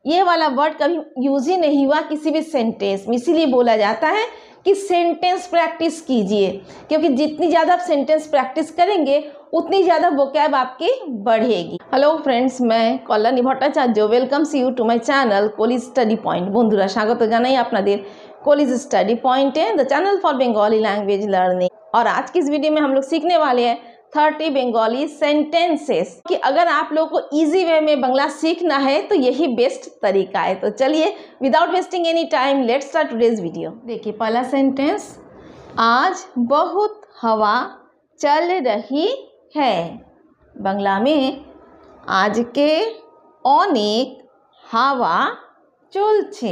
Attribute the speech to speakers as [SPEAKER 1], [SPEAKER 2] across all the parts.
[SPEAKER 1] ये वाला वर्ड कभी यूज ही नहीं हुआ किसी भी सेंटेंस में, इसीलिए बोला जाता है कि सेंटेंस प्रैक्टिस कीजिए, क्योंकि जितनी ज़्यादा आप सेंटेंस प्रैक्टिस करेंगे उतनी ज़्यादा वोकैब आपकी बढ़ेगी। हेलो फ्रेंड्स, मैं Kalyani Bhattacharya welcomes you to my channel college study point. বন্ধুরা স্বাগত জানাই আপনাদের कॉलेज स्टडी पॉइंट है, the channel for Bengali language learning. और आज की इस वीडियो में हम लोग सीखने वाले हैं 30 बंगाली सेंटेंसेस कि अगर आप लोगों को इजी वे में बंगला सीखना है तो यही बेस्ट तरीका है। तो चलिए without wasting any time let's start today's video. देखिए पहला सेंटेंस, आज बहुत हवा चल रही है। बांग्ला में आज के अनेक हवा चलছে।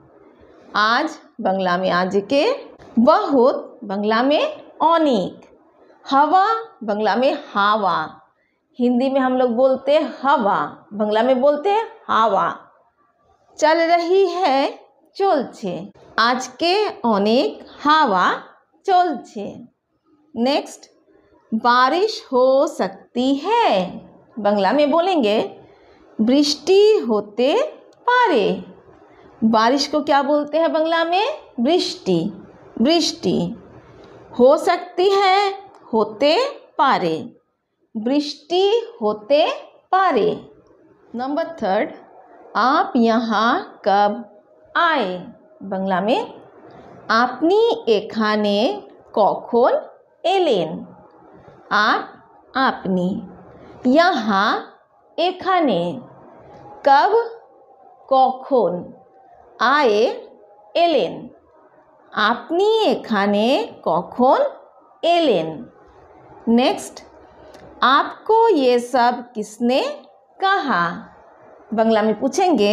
[SPEAKER 1] आज बांग्ला में आज के, बहुत बांग्ला में अनेक, हवा बांग्ला में हवा, हिंदी में हम लोग बोलते हैं हवा, बांग्ला में बोलते हैं हवा। चल रही है चलছে, आज के अनेक हवा चलছে। नेक्स्ट, बारिश हो सकती है। बांग्ला में बोलेंगे बृष्टि होते पारे। बारिश को क्या बोलते हैं बांग्ला में? बृष्टि। बृष्टि हो सकती है, होते पारे, बृष्टि होते पारे। नंबर 3, आप यहाँ कब आए। बांग्ला में আপনি এখানে কখন এলেন। आप, আপনি, यहाँ, এখানে, कब, কখন, आए, এলেন। আপনি এখানে কখন এলেন। नेक्स्ट, आपको ये सब किसने कहा। बांग्ला में पूछेंगे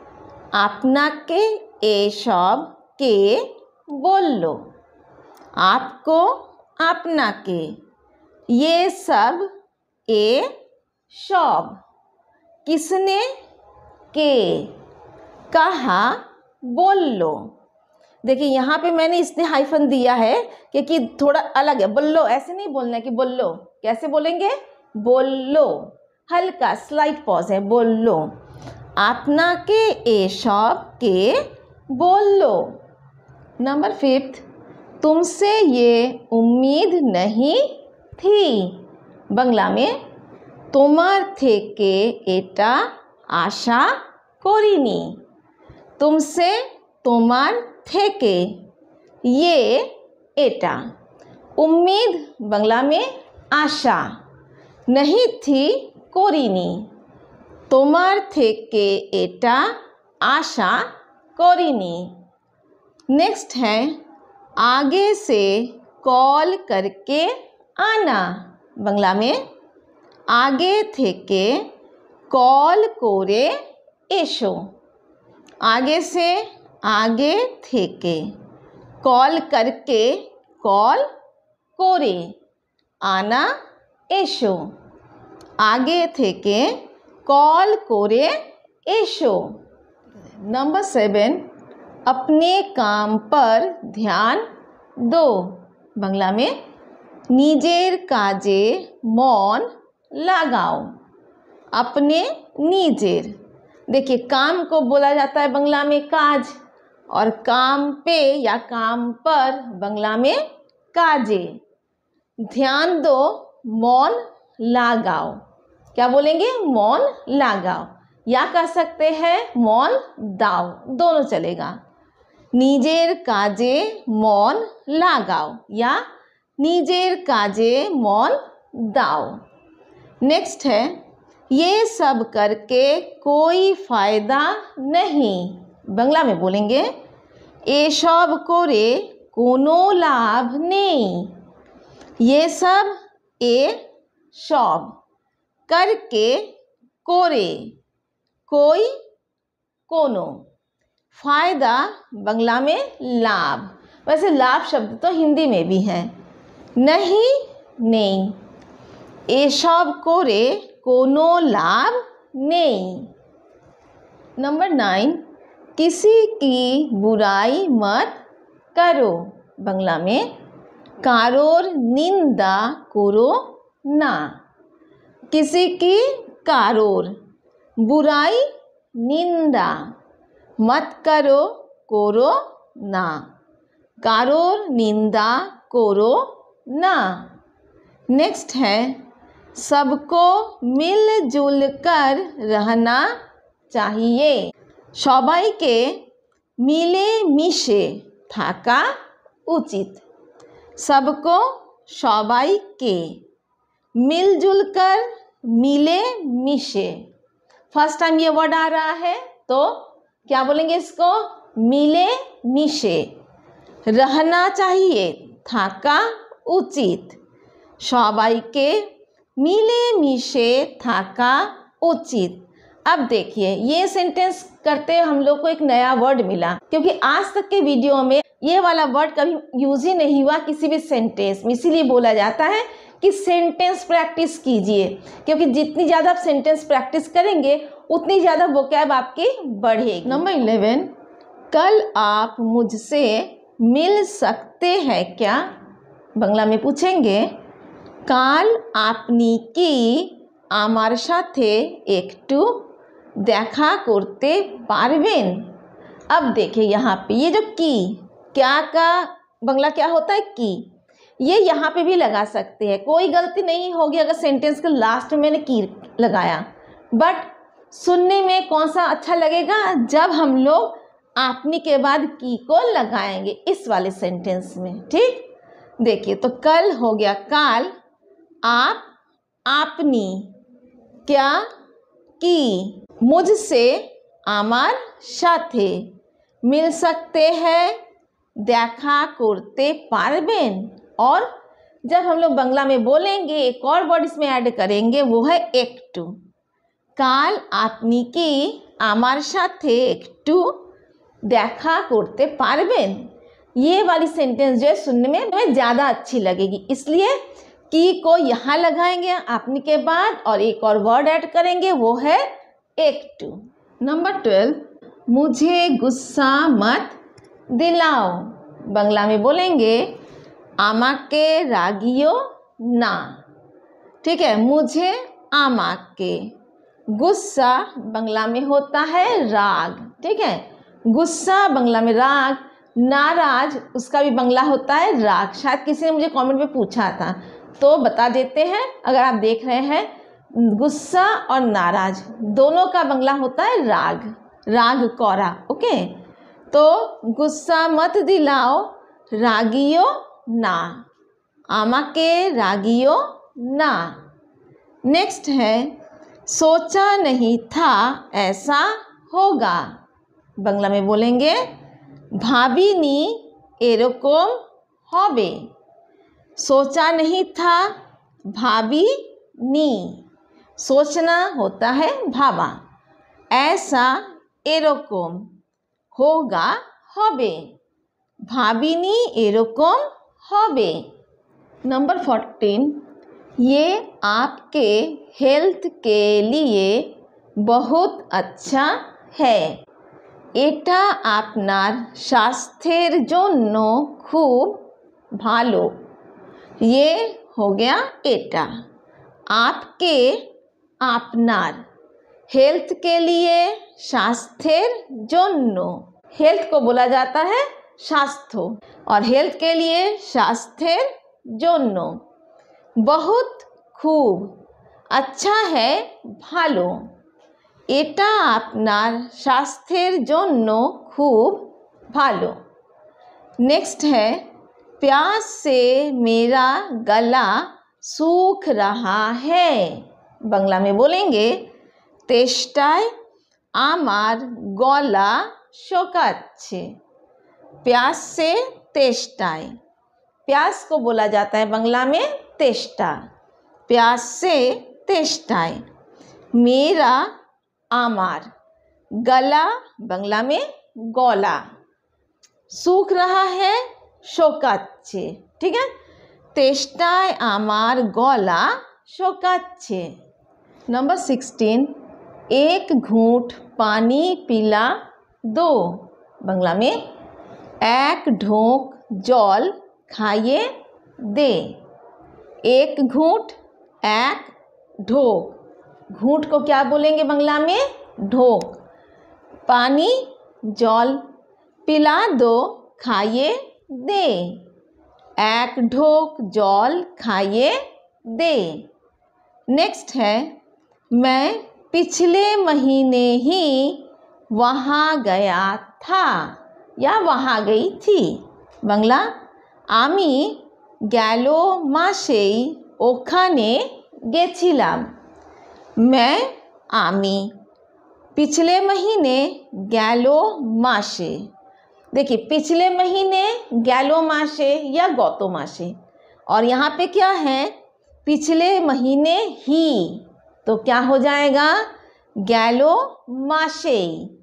[SPEAKER 1] আপনাকে ये सब के बोलो। आपको, আপনাকে, ये सब, ये सब, किसने, के, कहा, बोलो। देखिए यहाँ पे मैंने इसने हाइफन दिया है क्योंकि थोड़ा अलग है। बोलो ऐसे नहीं बोलना है कि बोलो, कैसे बोलेंगे? बोलो, हल्का स्लाइट पॉज है, बोलो। আপনাকে এসব के बोलो। नंबर 5, तुमसे ये उम्मीद नहीं थी। बांग्ला में তোমার থেকে এটা আশা করিনি। तुमसे, তোমার থেকে, ये এটা, उम्मीद बांग्ला में आशा, नहीं थी করিনি। তোমার থেকে এটা आशा করিনি। नेक्स्ट है आगे से कॉल करके आना। बांग्ला में आगे থেকে कॉल করে এসো। आगे से, आगे থেকে, कॉल करके, कॉल করে, आना, এসো। आगे থেকে कॉल করে এসো। नंबर 7, अपने काम पर ध्यान दो। बांग्ला में নিজের কাজে মন लगाओ। अपने, নিজের। देखिए काम को बोला जाता है बांग्ला में काज, और काम पे या काम पर बांग्ला में काजे। ध्यान दो, मौन लगाओ। क्या बोलेंगे? मौन लगाओ, या कह सकते हैं मौन दाओ, दोनों चलेगा। নিজের কাজে মন লাগাও या নিজের কাজে মন दाओ। नेक्स्ट है ये सब करके कोई फ़ायदा नहीं। बांग्ला में बोलेंगे ये सब करे कोनो लाभ नहीं। ये सब, ये सब, करके, करे, कोई, कोनो, फ़ायदा बांग्ला में लाभ। वैसे लाभ शब्द तो हिंदी में भी है। नहीं, नहीं, ये सब करे कोनो लाभ नहीं। नंबर 9, किसी की बुराई मत करो। बांग्ला में कारोर निंदा करो ना। किसी की कारोर, बुराई निंदा, मत करो करो ना, कारोर निंदा करो ना। नेक्स्ट है सबको मिलजुल कर रहना चाहिए, সবাইকে মিলে মিশে থাকা উচিত, सबको সবাইকে, मिलजुल कर मिले मिशे। फर्स्ट टाइम ये वर्ड आ रहा है तो क्या बोलेंगे इसको, मिले मिशे। रहना चाहिए, থাকা উচিত, সবাইকে मिले मिशे থাকা उचित। अब देखिए ये सेंटेंस करते हम लोग को एक नया वर्ड मिला, क्योंकि आज तक के वीडियो में ये वाला वर्ड कभी यूज ही नहीं हुआ किसी भी सेंटेंस में, इसीलिए बोला जाता है कि सेंटेंस प्रैक्टिस कीजिए, क्योंकि जितनी ज़्यादा आप सेंटेंस प्रैक्टिस करेंगे उतनी ज़्यादा वोकैब आपकी बढ़ेगी। नंबर 11, कल आप मुझसे मिल सकते हैं क्या? बांग्ला में पूछेंगे কাল আপনি কি আমার সাথে একটু দেখা করতে পারবেন? अब देखिए यहाँ पे ये जो की, क्या का बांग्ला क्या होता है की, ये यहाँ पे भी लगा सकते हैं, कोई गलती नहीं होगी अगर सेंटेंस के लास्ट में मैंने की लगाया। बट सुनने में कौन सा अच्छा लगेगा, जब हम लोग आपनी के बाद की को लगाएंगे इस वाले सेंटेंस में। ठीक, देखिए तो कल हो गया काल, आप आपनी, क्या की, मुझसे आमार साथे, मिल सकते हैं, देखा करते पारबेन। और जब हम लोग बांग्ला में बोलेंगे एक और वर्ड इसमें ऐड करेंगे, वो है एकटू। काल आपनी की आमार साथे एकटू देखा करते पारबेन, ये वाली सेंटेंस जो है सुनने में हमें ज़्यादा अच्छी लगेगी, इसलिए की को यहाँ लगाएंगे आपनी के बाद और एक और वर्ड ऐड करेंगे, वो है एकटू। नंबर 12, मुझे गुस्सा मत दिलाओ। बांग्ला में बोलेंगे आमाके रागियो ना। ठीक है, मुझे आमाके, गुस्सा बांग्ला में होता है राग। ठीक है, गुस्सा बांग्ला में राग, नाराज उसका भी बांग्ला होता है राग। शायद किसी ने मुझे कमेंट में पूछा था तो बता देते हैं, अगर आप देख रहे हैं गुस्सा और नाराज दोनों का बांग्ला होता है राग, राग कौरा। ओके, तो गुस्सा मत दिलाओ, रागियो ना, आमाके रागियो ना। नेक्स्ट है सोचा नहीं था ऐसा होगा। बांग्ला में बोलेंगे भाबिनी एरकम होबे। सोचा नहीं था, भाभी नी, सोचना होता है भाबा, ऐसा एरकम, होगा होबे, भाबिनी एरकम होबे। नंबर 14, ये आपके हेल्थ के लिए बहुत अच्छा है, এটা আপনার স্বাস্থ্যের জন্য খুব ভালো। ये हो गया एटा, आपके आपनार, हेल्थ के लिए, स्वास्थ्येर जोन्नो, हेल्थ को बोला जाता है स्वास्थ्य और हेल्थ के लिए स्वास्थ्येर जोन्नो, बहुत खूब, अच्छा है भालो, এটা আপনার স্বাস্থ্যের জন্য খুব ভালো। नेक्स्ट है प्यास से मेरा गला सूख रहा है। बांग्ला में बोलेंगे तेष्टाय आमार गला शोकाच्छे। प्यास से तेष्टाय, प्यास को बोला जाता है बांग्ला में तेष्टा, प्यास से तेष्टाय, मेरा आमार, गला बांग्ला में गला, सूख रहा है शोकाच्छे। ठीक है, तेष्टाय आमार गला शोकाच्छे। नंबर 16, एक घूंट पानी पिला दो। बांग्ला में एक ढोक जल खाइए दे। एक घूंट, एक ढोक, घूंट को क्या बोलेंगे बांग्ला में ढोक, पानी जल पिला दो खाइए दे एक ढोक जल खाइए दे। नेक्स्ट है मैं पिछले महीने ही वहाँ गया था या वहाँ गई थी। बांग्ला आमी গেলো মাসেই ওখানে গেছিলাম। मैं आमी पिछले महीने गैलो मासे। देखिए पिछले महीने गैलो मासे या गौतो मासे, और यहाँ पे क्या है पिछले महीने ही, तो क्या हो जाएगा गैलो मासे।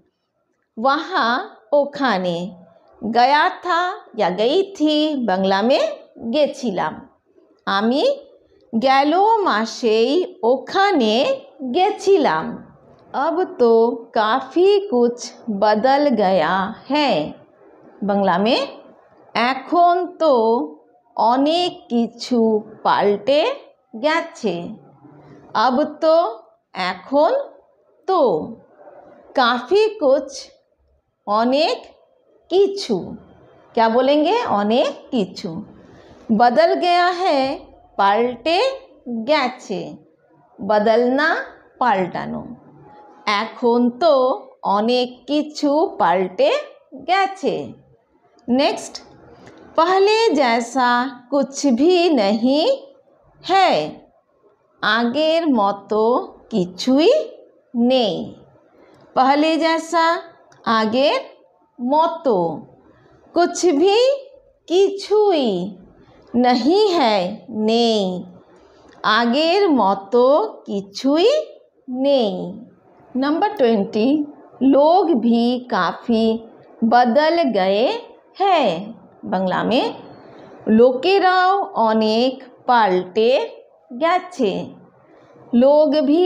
[SPEAKER 1] वहाँ ओखाने गया था या गई थी, बांग्ला में गेछिलाम। आमी गैलो मासेई ओखाने गेछिलाम। अब तो काफ़ी कुछ बदल गया है, बांग्ला में एखोन तो अनेक किछु पाल्टे गेछे। अब तो एखोन तो काफ़ी कुछ अनेक किछु, क्या बोलेंगे अनेक किछु, बदल गया है पाल्टे गेछे, बदलना पाल्टानो। एखोन तो अनेक किछु पाल्टे गेछे। नेक्स्ट पहले जैसा कुछ भी नहीं है, आगेर मतो किछुई नेई। पहले जैसा आगेर मतो कुछ भी किछुई नहीं है नेई, आगेर मतो किछुई नेई। नंबर 20 लोग भी काफ़ी बदल गए हैं, बांग्ला में लोकेराও अनेक पाल्टे गेछे। लोग भी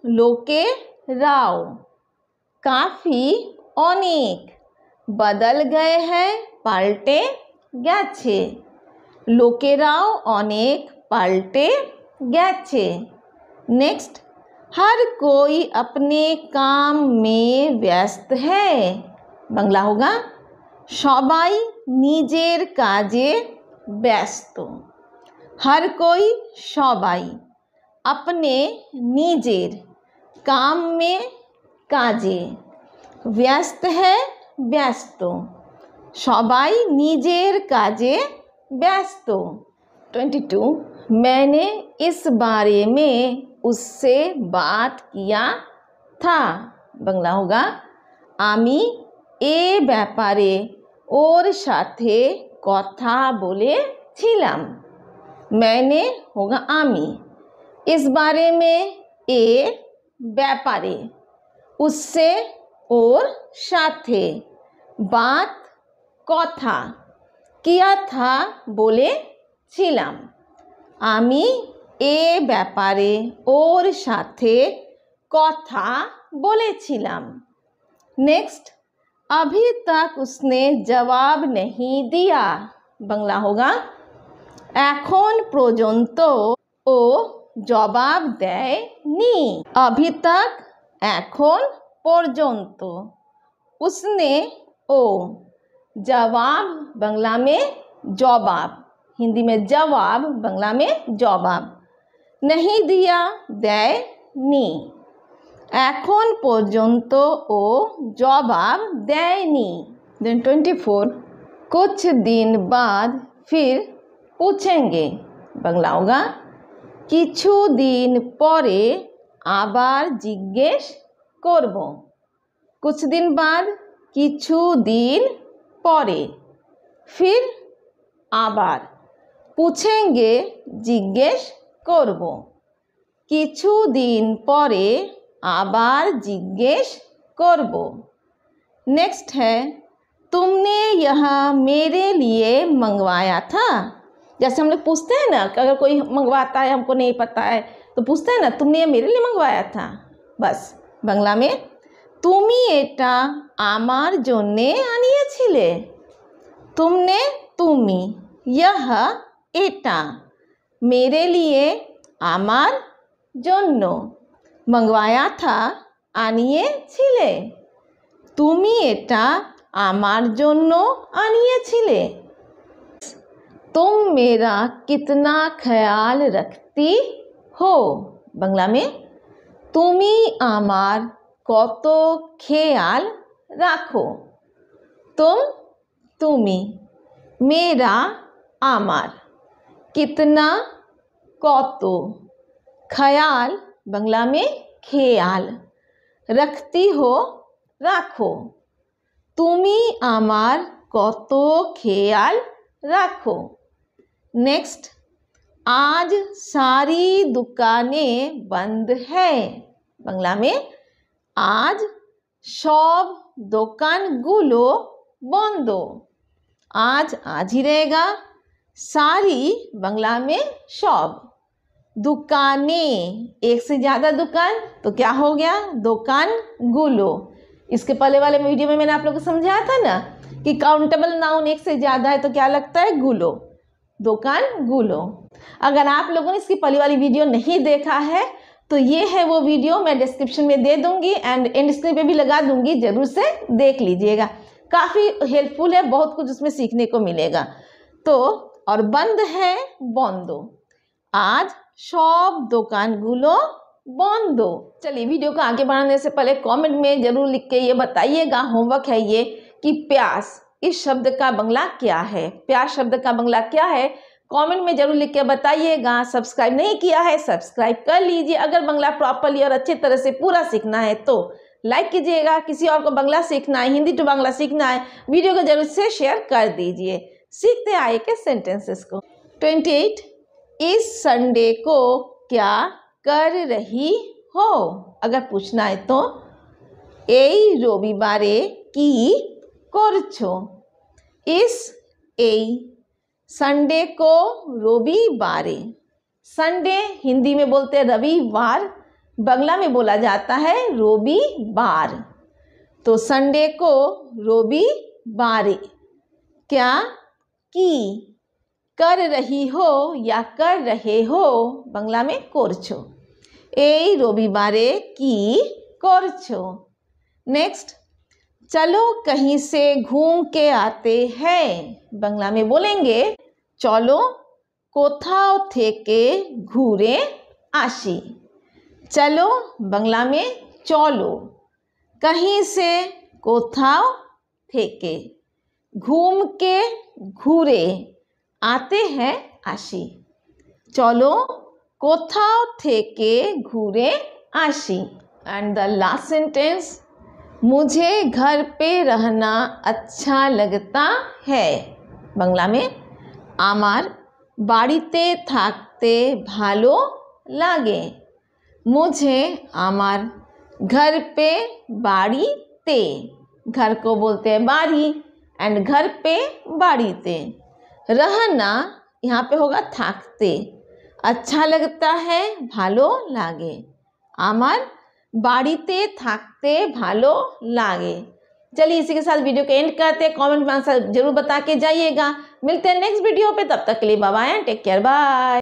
[SPEAKER 1] लोकेराও काफ़ी अनेक बदल गए हैं पाल्टे गेछे। लोकेराও अनेक पाल्टे गेछे। नेक्स्ट हर कोई अपने काम में व्यस्त है, बांग्ला होगा सबाई निजेर काजे व्यस्त। हर कोई सबाई अपने निजेर काम में काजे व्यस्त है व्यस्त, सबाई निजेर काजे व्यस्त। 22 मैंने इस बारे में उससे बात किया था, बांग्ला होगा आमी ए ব্যাপারে ওর সাথে কথা বলেছিলাম। मैंने होगा आमी, इस बारे में ए ব্যাপারে उससे और साथे बात कथा किया था বলেছিলাম। आमी ए ব্যাপারে ওর সাথে কথা বলেছিলাম। नेक्स्ट अभी तक उसने जवाब नहीं दिया, बांग्ला होगा एखोन पर्यन्त ओ जवाब देयनि। अभी तक एखोन पर्यन्त उसने ओ जवाब, बांग्ला में जवाब, हिंदी में जवाब, बांग्ला में जवाब, नहीं दिया देयनि। एखोन पर्यन्त ओ जवाब देयनि। देन 24 कुछ दिन बाद फिर पूछेंगे, बांग्ला होगा किछु दिन परे आबार जिज्ञेस करबो। कुछ दिन बाद किछु दिन परे फिर आबार पूछेंगे जिज्ञेस करबो। किछु दिन परे आबार जिज्ञेस करबो। नेक्स्ट है तुमने यह मेरे लिए मंगवाया था। जैसे हम लोग पूछते हैं ना, अगर कोई मंगवाता है हमको नहीं पता है तो पूछते हैं ना तुमने ये मेरे लिए मंगवाया था, बस बांग्ला में तुमी एटा आमार जोन्ने आनिয়েছিলে। तुमने तुमी यह एटा मेरे लिए आमार जोन्नो मंगवाया था आनिয়েছিলে। তুমি এটা আমার জন্য আনিয়েছিলে। तुम मेरा कितना ख्याल रखती हो। बांग्ला में তুমি আমার কত খেয়াল রাখো। तुम তুমি, मेरा আমার, कितना কত, ख्याल बांग्ला में খেয়াল, रखती हो রাখো। তুমি আমার কত খেয়াল রাখো। नेक्स्ट, आज सारी दुकानें बंद है। बांग्ला में आज सब দোকানগুলো বন্ধ। आज ही रहेगा। सारी बांग्ला में सब, दुकानें एक से ज़्यादा दुकान तो क्या हो गया दोकानगुलो। इसके पहले वाले वीडियो में मैंने आप लोगों को समझाया था ना कि काउंटेबल नाउन एक से ज़्यादा है तो क्या लगता है गुलो, दुकानगुलो। अगर आप लोगों ने इसकी पहली वाली वीडियो नहीं देखा है तो ये है वो वीडियो, मैं डिस्क्रिप्शन में दे दूंगी एंड एंड स्क्रीन पे भी लगा दूंगी, जरूर से देख लीजिएगा। काफ़ी हेल्पफुल है, बहुत कुछ उसमें सीखने को मिलेगा। तो और बंद है बंदो, आज सब दुकानगुलो बंदो। चलिए वीडियो को आगे बढ़ाने से पहले कमेंट में जरूर लिख के ये बताइएगा, होमवर्क है ये, कि प्यास इस शब्द का बंगला क्या है। प्यास शब्द का बंगला क्या है कमेंट में जरूर लिख के बताइएगा। सब्सक्राइब नहीं किया है सब्सक्राइब कर लीजिए। अगर बंगला प्रॉपरली और अच्छे तरह से पूरा सीखना है तो लाइक कीजिएगा। किसी और को बंगला सीखना है, हिंदी टू बांग्ला सीखना है, वीडियो को जरूर से शेयर कर दीजिए। सीखते आए के सेंटेंसेस को। 28, इस संडे को क्या कर रही हो। अगर पूछना है तो এই রবিবারে কি করছো। इस এই संडे को रविवारे, संडे हिंदी में बोलते हैं रविवार, बांग्ला में बोला जाता है रविवार। तो संडे को रविवारे क्या की कर रही हो या कर रहे हो बांग्ला में করছো। এই রবিবারে কি করছো। नेक्स्ट, चलो कहीं से घूम के आते हैं। बांग्ला में बोलेंगे चलो कोथाओ थेके घूरे आशी। चलो बांग्ला में चलो, कहीं से कोथाओ थेके, घूम के घूरे, आते हैं आशी। चलो कोथाओ थेके घूरे आशी। एंड द लास्ट सेंटेंस, मुझे घर पे रहना अच्छा लगता है। बांग्ला में आमार बाड़ीते थाकते भालो लागे। मुझे आमार घर पे बाड़ीते, घर को बोलते हैं बाड़ी एंड घर पे बाड़ीते, रहना यहाँ पे होगा थाकते, अच्छा लगता है भालो लागे। आमार बाड़ीते थाकते भालो लागे। चलिए इसी के साथ वीडियो को एंड करते हैं। कमेंट में आंसर जरूर बता के जाइएगा। मिलते हैं नेक्स्ट वीडियो पे, तब तक के लिए bye bye and take care, bye.